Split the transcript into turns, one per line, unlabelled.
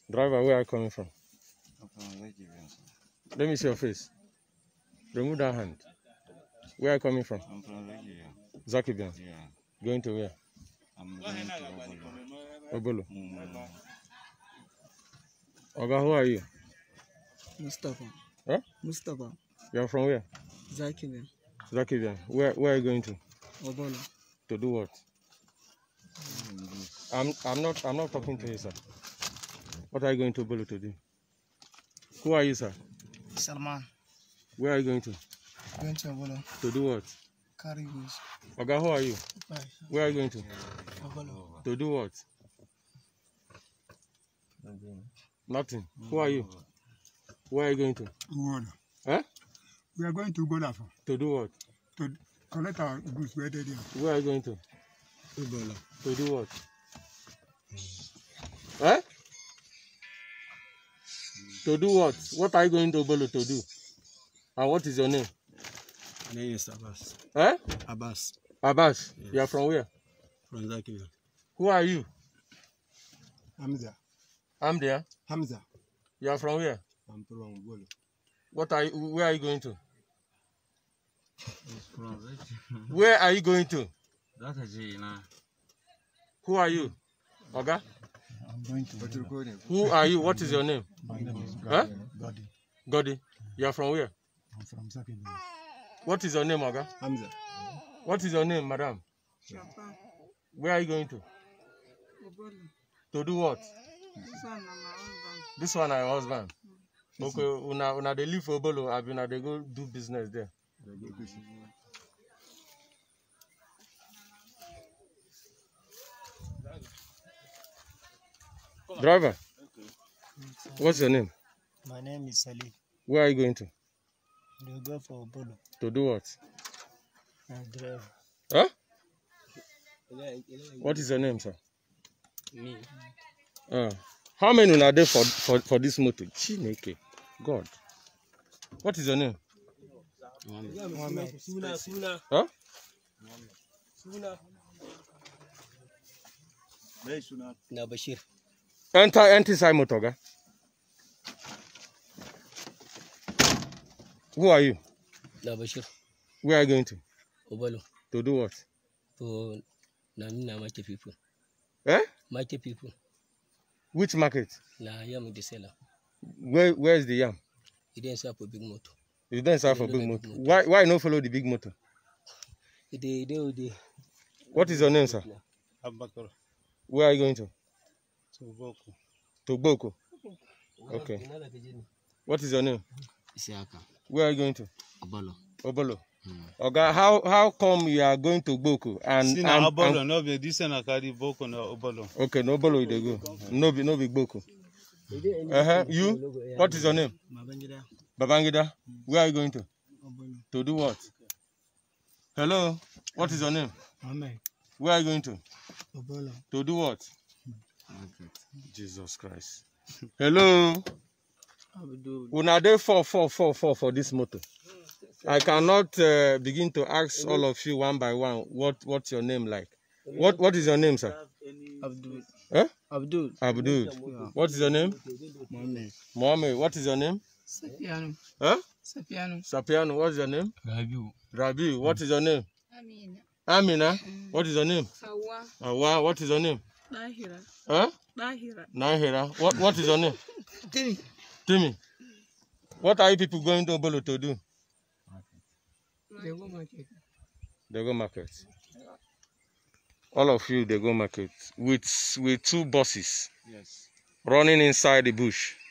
Driver, where are you coming from?
I'm from Zakibian.
Let me see your face. Remove that hand. Where are you coming from?
I'm from Zakibian.
Zakibian.
Yeah.
Going to where?
I'm going to Obolo.
Obolo. Oga, who are you?
Mustafa.
Huh?
Mustafa.
You are from where?
Zakibian.
Zakibian. Where are you going to?
Obolo.
To do what? I'm not talking to you, sir. What are you going to Obolo to do? Who are you, sir?
Salman.
Where are you going to?
Going to Obolo.
To do what?
Carry goods.
Oga, who are you?
Bye.
Where are you going to?
Obolo.
To do what? Nothing. Who are you? Where are you going to?
Ugola.
Huh?
We are going to Ugola
To do what?
to collect our goods where they are.
Where are you going to?
Ugola.
To do what? Huh? To do what? What are you going to Obolo to do? And what is your name?
My name is Abbas.
Huh?
Abbas.
Abbas.
Yes.
You are from where?
From Zakibian.
Who are you?
Hamza.
I'm there.
Hamza.
You are from where?
I'm from Ugola.
Where are you going to?
From Zakibian.
Where are you going to?
That's a G now.
Who are you? Oga?
I'm going to
Who are you? What is your name?
My name is
Huh?
Gadi.
Godi. You are from where?
I'm from Zakibian.
What is your name, Oga?
Hamza.
What is your name, madam?
Shapa.
Where are you going to?
Obolo.
To do what?
This one na my husband.
This one are your husband. Okay, una they live for Obolo, I mean, they go do business there. Driver, what's your name?
My name is Salih.
Where are you going to?
They go for Obolo.
To do what?
I drive.
Huh? What is your name, sir?
Me.
How many are there for this motor? Chineke. God. What is your name?
Mohammed.
Huh?
Na Bashir.
Enter inside motor, guy. Who are you?
Na Bashir.
Where are you going to?
Obolo.
To do what?
To na market people.
Eh?
Market people.
Which market?
Na yam the seller.
Where is the yam?
He didn't sell for big motor.
You don't sell for big motor. Why not follow the big motor?
They.
What is your name, sir?
Abakar.
Where are you going to?
Toboko.
To Boko. Okay. What is your name?
Isiaka.
Where are you going to?
Obolo.
Obolo. Okay, how come you are going to Boko and
Obolo, no be this na carry Boko na Obolo.
Okay, no Obolo you dey go. No be Boko. You? What is your name?
Babangida.
Babangida. Where are you going to?
Obolo.
To do what? Hello. What is your name?
Mohammed.
Where are you going to?
Obolo.
To do what? Jesus Christ. Hello.
Abdul.
Una dey for this motor. I cannot begin to ask all of you one by one what's your name like. What is your name, sir?
Abdul.
Eh?
Abdul.
Abdul.
Yeah.
What is your name?
Mohammed.
Mohammed. What is your name?
Sapiano.
Huh?
Sapiano.
Sapiano. What is your name?
Rabiu.
Rabi. What is your name?
Amina.
Amina. What is your name?
Hawa.
Awa. What is your name?
Dahira.
Huh?
Dahira.
Nahira. What is your name?
Timmy.
Timmy. What are you people going to Obolo to do?
They go market.
They go market. All of you, they go market with two buses.
Yes.
Running inside the bush.